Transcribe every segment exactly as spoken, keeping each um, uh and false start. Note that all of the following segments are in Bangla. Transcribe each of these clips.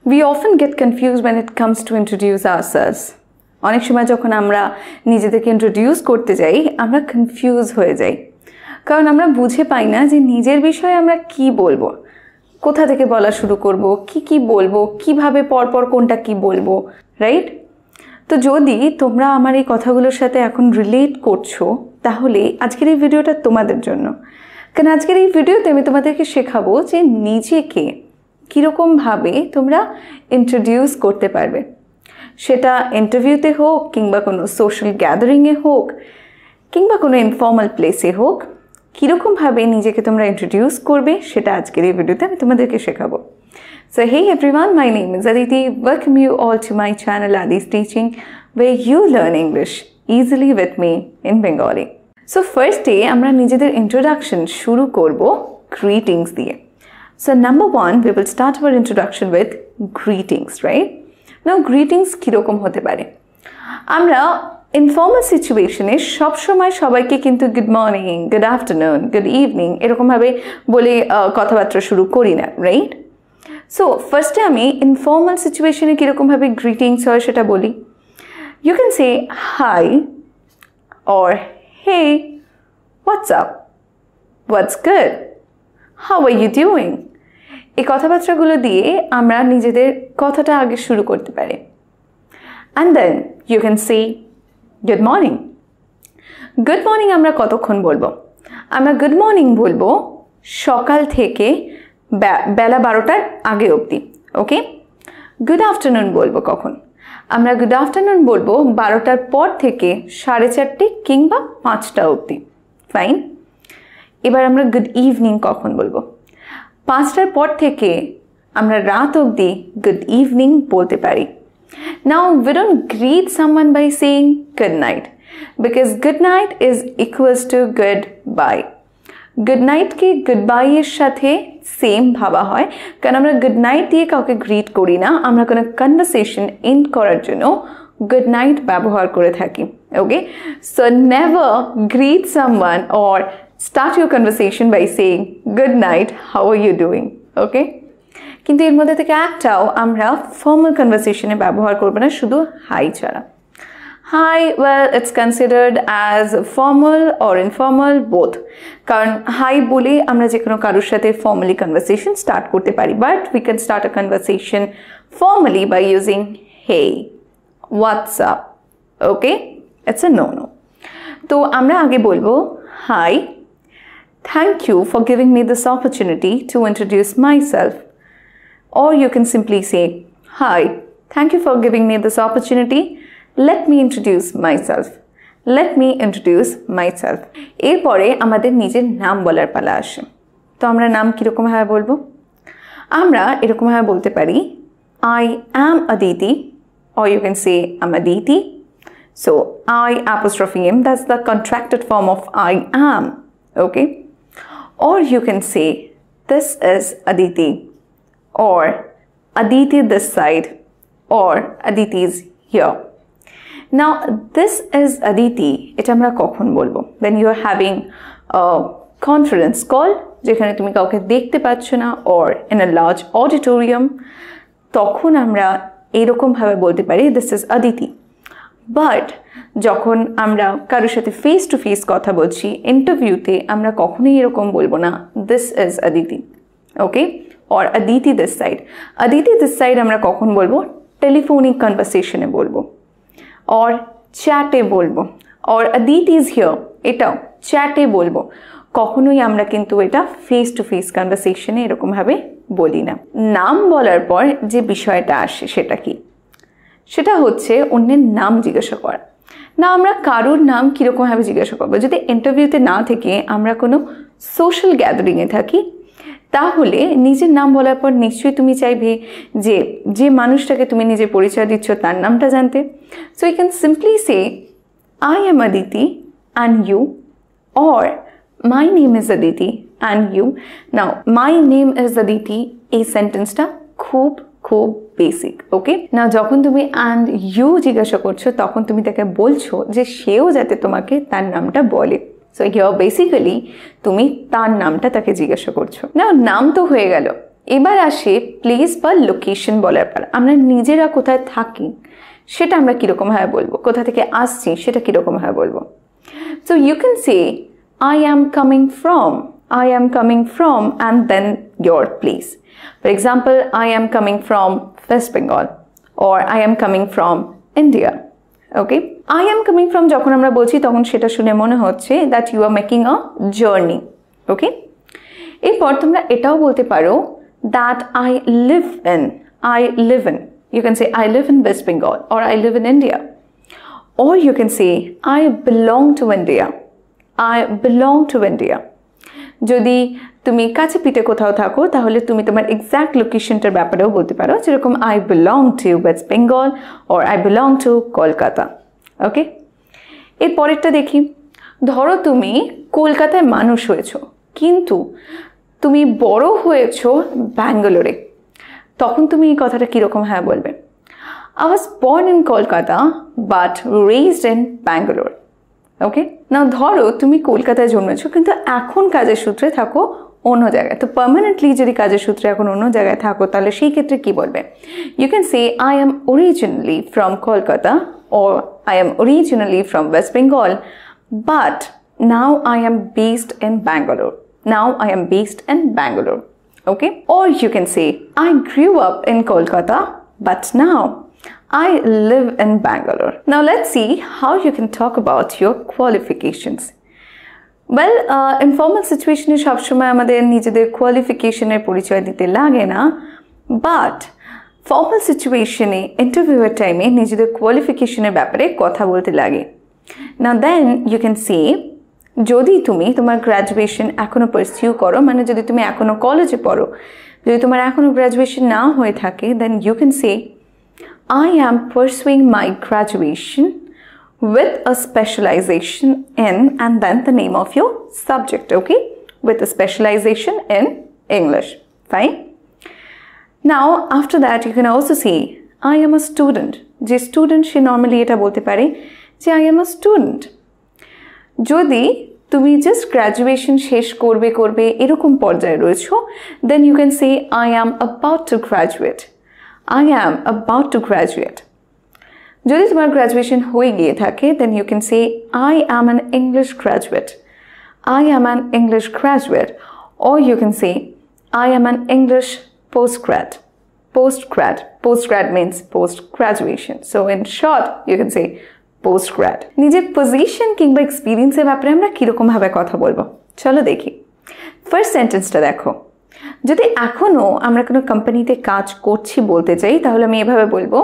We often get confused when it comes to introduce ourselves. অনেক সময় যখন আমরা নিজেদেরকে ইন্ট্রোডিউস করতে যাই আমরা কনফিউজ হয়ে যাই, কারণ আমরা বুঝে পাই না যে নিজের বিষয়ে আমরা কি বলবো, কোথা থেকে বলা শুরু করব, কি কি বলবো, কিভাবে পরপর কোনটা কি বলবো, রাইট? তো যদি তোমরা আমার এই কথাগুলোর সাথে এখন রিলেট করছো তাহলে আজকের এই ভিডিওটা তোমাদের জন্য। কারণ আজকের এই ভিডিওতে আমি তোমাদেরকে শেখাবো যে নিজেকে কীরকমভাবে তোমরা ইন্ট্রোডিউস করতে পারবে, সেটা ইন্টারভিউতে হোক কিংবা কোনো সোশ্যাল গ্যাদারিংয়ে হোক কিংবা কোনো ইনফর্মাল প্লেসে হোক, কীরকমভাবে নিজেকে তোমরা ইন্ট্রোডিউস করবে সেটা আজকের এই ভিডিওতে আমি তোমাদেরকে শেখাবো। So hey everyone, my name is Aditi. Welcome you all to my channel Adi's Teaching, where you learn English easily with me in Bengali. So first day আমরা নিজেদের introduction শুরু করব greetings দিয়ে। So number one, we will start our introduction with greetings, right? Now greetings কিরকম হতে পারে? আমরা ইনফর্মাল সিচুয়েশনে সবসময় সবাইকে কিন্তু good morning, good afternoon, good evening এরকমভাবে বলে কথাবার্তা শুরু করি না, রাইট? সো ফার্স্টে আমি ইনফর্মাল সিচুয়েশনে কীরকমভাবে গ্রিটিংস হয় সেটা বলি। You can say hi or hey, what's up, what's good, how are you doing, এই কথাবার্তাগুলো দিয়ে আমরা নিজেদের কথাটা আগে শুরু করতে পারি। And then you can say good morning. Good morning আমরা কতক্ষণ বলবো? আমরা গুড মর্নিং বলবো সকাল থেকে বেলা বারোটার আগে অবধি, ওকে? গুড আফটারনুন বলবো কখন? আমরা গুড আফটারনুন বলবো বারোটার পর থেকে সাড়ে চারটে কিংবা পাঁচটা অবধি, ফাইন। এবার আমরা গুড ইভিনিং কখন বলবো? পাঁচটার পর থেকে আমরা রাত অবধি গুড ইভিনিং বলতে পারি। Now we don't greet someone by saying good night because good night is equals to goodbye. Good night K goodbye এর সাথে সেম ভাবা হয়, কারণ আমরা good night দিয়ে কাউকে গ্রিট করি না, আমরা কোনো কনভারসেশন এন্ড করার জন্য good night ব্যবহার করে থাকি, ওকে? So never greet someone or start your conversation by saying good night, how are you doing, okay? কিন্তু এর মধ্যে থেকে একটাও আমরা ফর্মাল কনভারসেশনে ব্যবহার করবো না, শুধু হাই ছাড়া। Hi, well it's considered as formal or informal both, কারণ হাই বলে আমরা যে কোনো কারোর সাথে ফর্মালি কনভারসেশন স্টার্ট করতে পারি, but we can start a conversation formally by using hey, what's up, okay? It's a no no. তো আমরা আগে বলবো hi, thank you for giving me this opportunity to introduce myself. Or you can simply say, hi, thank you for giving me this opportunity. Let me introduce myself. Let me introduce myself. এরপরে আমাদের নিজের নাম বলার পালা আসে। তো আমরা নাম কীরকম ভাবে বলবো? আমরা এরকম ভাবে বলতে পারি I am Aditi, or you can say I'm Aditi. So I apostrophe M, that's the contracted form of I am, okay? Or you can say this is Aditi, or Aditi this side, or Aditi is here. Now this is Aditi, এটা আমরা কখন বলবো? When you are having a conference call, যেখানে তুমি কাউকে দেখতে পাচ্ছ না, or in a large auditorium, তখন আমরা এরকম ভাবে বলতে পারি this is Aditi. But যখন আমরা কারোর সাথে ফেস টু ফেস কথা বলছি ইন্টারভিউতে, আমরা কখনোই এরকম বলবো না this is Aditi, okay? or Aditi this side. Aditi this side আমরা কখন বলবো? টেলিফোনিক কনভারসেশনে বলবো, or চ্যাটে বলবো, or Aditi is here, এটাও চ্যাটে বলবো। কখনোই আমরা কিন্তু এটা ফেস টু ফেস কনভারসেশনে এরকমভাবে বলি না। নাম বলার পর যে বিষয়টা আসে সেটা কি? সেটা হচ্ছে অন্যের নাম জিজ্ঞাসা করা। না, আমরা কারোর নাম কীরকমভাবে জিজ্ঞাসা করবো? যদি ইন্টারভিউতে না থেকে আমরা কোনো সোশ্যাল গ্যাদারিংয়ে থাকি, তাহলে নিজের নাম বলার পর নিশ্চয়ই তুমি চাইবে যে যে মানুষটাকে তুমি নিজের পরিচয় দিচ্ছ তার নামটা জানতে। So you can simply say I am Aditi and you, or my name is Aditi and you. Now my name is Aditi, এই সেন্টেন্সটা খুব খুব বেসিক, ওকে? না, যখন তুমি অ্যান্ড ইউ জিজ্ঞাসা করছো তখন তুমি তাকে বলছো যে সেও যাতে তোমাকে তার নামটা বলে। সো হিয়ার বেসিক্যালি তুমি তার নামটা তাকে জিজ্ঞাসা করছো। না, নাম তো হয়ে গেল, এবার আসে প্লেস বা লোকেশন বলার পর আমরা নিজেরা কোথায় থাকি সেটা আমরা কীরকম ভাবে বলবো, কোথা থেকে আসছি সেটা কীরকম ভাবে বলবো। So you can say I am coming from, I am coming from and then your place. For example, I am coming from West Bengal or I am coming from India. Okay? I am coming from যখন আমরা বলছি তখন সেটা শুনে মনে হচ্ছে that you are making a journey. Okay? এরপর তোমরা এটাও বলতে পারো that I live in, I live in. You can say I live in West Bengal or I live in India. Or you can say I belong to India. I belong to India. যদি তুমি কাছে পিঠে কোথাও থাকো তাহলে তুমি তোমার এক্স্যাক্ট লোকেশনটার ব্যাপারেও বলতে পারো, যেরকম I belong to West Bengal or I belong to Kolkata. Okay, এর পরেরটা দেখি। ধরো তুমি কলকাতায় মানুষ হয়েছো কিন্তু তুমি বড় হয়েছো ব্যাঙ্গালোরে, তখন তুমি এই কথাটা কীরকম হ্যাঁ বলবে? I was born in Kolkata but raised in Bangalore. Okay, না ধরো তুমি কলকাতায় জন্মেছো কিন্তু এখন কাজের সূত্রে থাকো অন্য জায়গায়, তো পার্মানেন্টলি যদি কাজের সূত্রে এখন অন্য জায়গায় থাকো তাহলে সেই ক্ষেত্রে কী বলবে? You can say I am originally from Kolkata or I am originally from West Bengal but now I am based in Bangalore. Now I am based in Bangalore. Okay, or you can say I grew up in Kolkata but now I live in Bangalore. Now let's see how you can talk about your qualifications. Well, uh, informal situation e sob shomoy amader nijeder qualification er porichoy dite lage na, but formal situation e interviewer time e nijeder qualification er byapare kotha bolte lage. Now then you can say যদি তুমি তোমার গ্র্যাজুয়েশন এখনো পারসিউ করো, মানে যদি তুমি এখনো কলেজে পড়ো, যদি তোমার এখনো গ্র্যাজুয়েশন না হয়ে থাকে, then you can say I am pursuing my graduation with a specialization in and then the name of your subject. Okay, with a specialization in English. Fine. Now after that you can also say I am a student. যে স্টুডেন্ট সে নর্মালি এটা বলতে পারে যে I am a student. যদি তুমি জাস্ট গ্র্যাজুয়েশন শেষ করবে করবে এরকম পর্যায়ে রয়েছো, then you can say I am about to graduate. I am about to graduate. যদি তোমার গ্র্যাজুয়েশন হয়ে গিয়ে থাকে then you can say I am an English graduate. I am an English graduate. Or you can say I am an English post grad. Post grad, post grad means post graduation. So in short you can say post grad. নিজের পজিশন কিংবা এক্সপিরিয়েন্সের ব্যাপারে আমরা কীরকমভাবে কথা বলবো চলো দেখি। ফার্স্ট সেন্টেন্সটা দেখো। যদি এখনও আমরা কোনো কোম্পানিতে কাজ করছি বলতে চাই তাহলে আমি এভাবে বলবো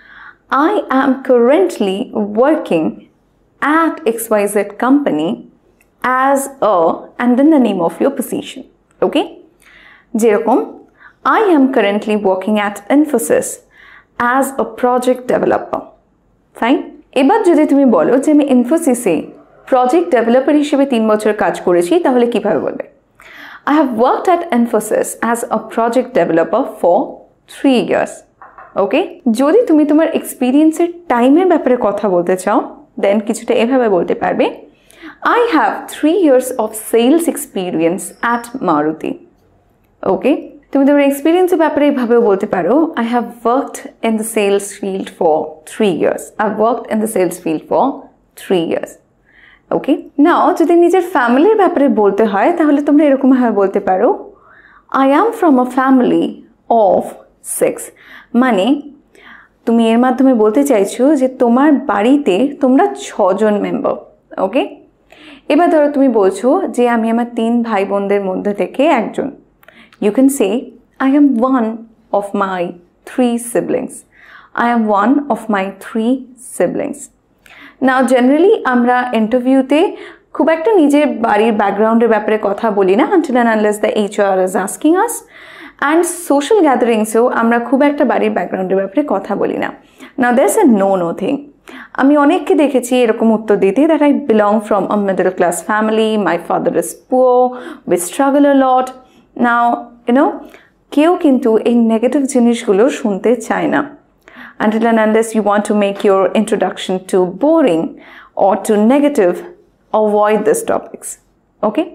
I am currently working at X Y Z company as a and then the name of your position. Okay, যেরকম I am currently working at Infosys as a project developer. Fine. এবার যদি তুমি বলো যে আমি ইনফোসিসে প্রজেক্ট ডেভেলপার হিসেবে তিন বছর কাজ করেছি তাহলে কীভাবে বলবে? I have worked at Infosys as a project developer for three years. Okay? যদি তুমি তোমার এক্সপিরিয়েন্সের টাইমের ব্যাপারে কথা বলতে চাও দেন কিছুটা এভাবে বলতে পারবে I have three years of sales experience at Maruti. Okay? তুমি তোমার এক্সপিরিয়েন্সের ব্যাপারে এভাবেও বলতে পারো I have worked in the sales field for three years. I've worked in the sales field for three years. ওকে, নাও যদি নিজের ফ্যামিলির ব্যাপারে বলতে হয় তাহলে তোমরা এরকমভাবে বলতে পারো I am from a family of six. মানে তুমি এর মাধ্যমে বলতে চাইছো যে তোমার বাড়িতে তোমরা ছজন মেম্বার। ওকে, এবার ধরো তুমি বলছো যে আমি আমার তিন ভাই বোনদের মধ্যে থেকে একজন। You can say I am one of my three siblings. I am one of my three siblings. Now generally আমরা ইন্টারভিউতে খুব একটা নিজের বাড়ির ব্যাকগ্রাউন্ডের ব্যাপারে কথা বলি না until and unless the HR is asking us, and social গ্যাদারিংসেও আমরা খুব একটা বাড়ির ব্যাকগ্রাউন্ডের ব্যাপারে কথা বলি না। Now that's a no no thing. আমি অনেককে দেখেছি এরকম উত্তর দিতে that I belong from a middle class family, my father is poor, we struggle a lot. Now you know কেউ কিন্তু এই নেগেটিভ জিনিসগুলো শুনতে চায় না। Until and unless you want to make your introduction too boring or too negative, avoid these topics. Okay?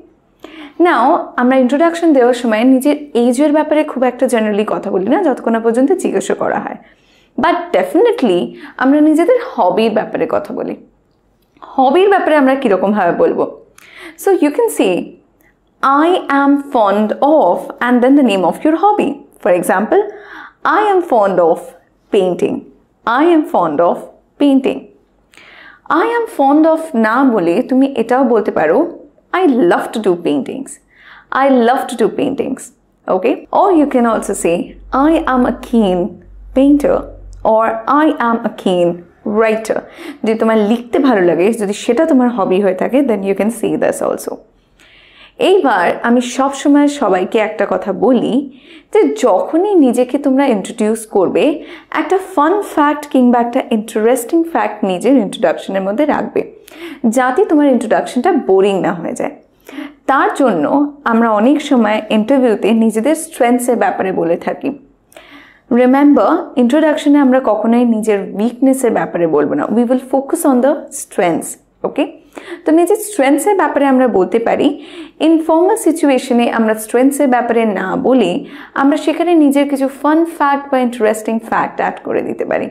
নাও আমরা ইন্ট্রোডাকশন দেওয়ার সময় নিজের এজের ব্যাপারে খুব একটা জেনারেলি কথা বলি না যতক্ষণ না পর্যন্ত জিজ্ঞাসা করা হয়, বাট ডেফিনেটলি আমরা নিজেদের হবির ব্যাপারে কথা বলি। হবির ব্যাপারে আমরা কীরকমভাবে বলবো? So you can say I am fond of and then the name of your hobby. For example, I am fond of painting. I am fond of painting. I am fond of না বলে তুমি এটাও বলতে পারো I love to do paintings. I love to do paintings. Okay? Or you can also say I am a keen painter or I am a keen writer. যদি তোমার লিখতে ভালো লাগে, যদি সেটা তোমার হবি হয়ে থাকে, then you can say this also. এইবার আমি সব সময় সবাইকে একটা কথা বলি যে যখনই নিজেকে তোমরা ইন্ট্রোডিউস করবে একটা ফান ফ্যাক্ট কিংবা একটা ইন্টারেস্টিং ফ্যাক্ট নিজের ইন্ট্রোডাকশনের মধ্যে রাখবে, যাতে তোমার ইন্ট্রোডাকশনটা বোরিং না হয়ে যায়। তার জন্য আমরা অনেক সময় ইন্টারভিউতে নিজেদের স্ট্রেংথসের ব্যাপারে বলে থাকি। রিমেম্বার, ইন্ট্রোডাকশনে আমরা কখনোই নিজের উইকনেসের ব্যাপারে বলবো না, we will focus on the strengths. Okay, তো নিজের স্ট্রেংথসের ব্যাপারে আমরা বলতে পারি। ইনফর্মাল সিচুয়েশনে আমরা স্ট্রেংথসের ব্যাপারে না বলে আমরা সেখানে নিজের কিছু ফান ফ্যাক্ট বা ইন্টারেস্টিং ফ্যাক্ট অ্যাড করে দিতে পারি।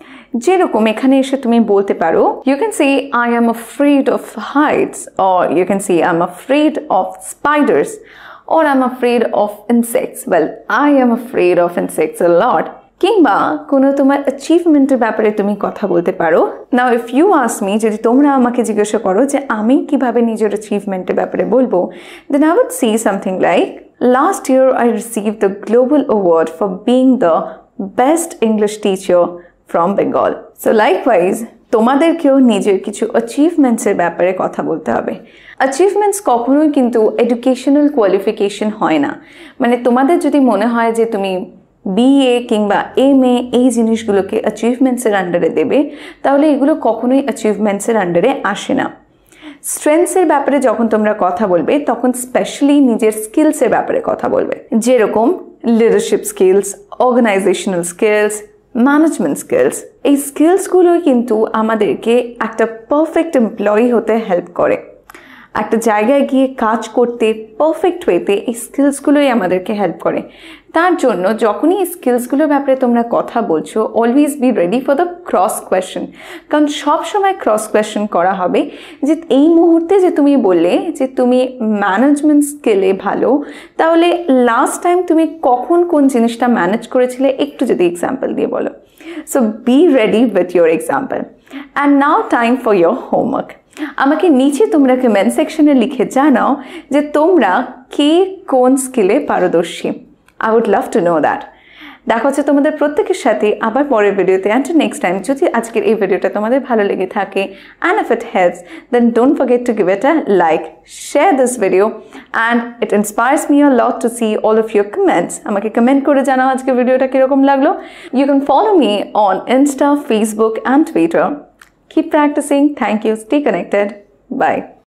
যেরকম এখানে এসে তুমি বলতে পারো you can say I am afraid of heights, or you can say I am afraid of spiders, or I'm afraid of insects. Well, I am afraid of insects a lot. কিংবা কোনো তোমার অ্যাচিভমেন্টের ব্যাপারে তুমি কথা বলতে পারো। Now if you ask me, যদি তোমরা আমাকে জিজ্ঞাসা করো যে আমি কিভাবে নিজের অ্যাচিভমেন্টের ব্যাপারে বলবো, then I would say something like last year I received the global award for being the best English teacher from Bengal. So likewise তোমাদেরকেও নিজের কিছু অ্যাচিভমেন্টসের ব্যাপারে কথা বলতে হবে। অ্যাচিভমেন্টস কখনোই কিন্তু এডুকেশনাল কোয়ালিফিকেশন হয় না। মানে তোমাদের যদি মনে হয় যে তুমি বিএ কিংবা এম এ এই জিনিসগুলোকে অ্যাচিভমেন্টসের আন্ডারে দেবে, তাহলে এগুলো কখনোই অ্যাচিভমেন্টসের আন্ডারে আসে না। স্ট্রেংথসের ব্যাপারে যখন তোমরা কথা বলবে তখন স্পেশালি নিজের স্কিলসের ব্যাপারে কথা বলবে, যেরকম leadership skills, organisational skills, management skills. এই স্কিলসগুলোই কিন্তু আমাদেরকে একটা পারফেক্ট এমপ্লয়ি হতে হেল্প করে। একটা জায়গায় গিয়ে কাজ করতে পারফেক্ট ওয়েতে এই স্কিলসগুলোই আমাদেরকে হেল্প করে। তার জন্য যখনই এই স্কিলসগুলোর ব্যাপারে তোমরা কথা বলছো, always be ready for the cross question, কারণ সব সময় ক্রস কোয়েশ্চেন করা হবে যে এই মুহূর্তে যে তুমি বললে যে তুমি ম্যানেজমেন্ট স্কিলে ভালো, তাহলে লাস্ট টাইম তুমি কখন কোন জিনিসটা ম্যানেজ করেছিলে একটু যদি এক্সাম্পল দিয়ে বলো। So be ready with your example. And now time for your homework. আমাকে নিচে তোমরা কমেন্ট সেকশনে লিখে জানাও যে তোমরা কে কোন স্কিলে পারদর্শী। I would love to know that. দেখা হচ্ছে তোমাদের প্রত্যেকের সাথে আবার পরের ভিডিওতে। until next time, যদি আজকের এই ভিডিওটা তোমাদের ভালো লেগে থাকে and if it helps, then don't forget to give it a like, share this video, and it inspires me a lot to see all of your comments. আমাকে কমেন্ট করে জানাও আজকের ভিডিওটা কিরকম লাগলো। You can follow me on Insta, Facebook and Twitter. Keep practicing. Thank you. Stay connected. Bye.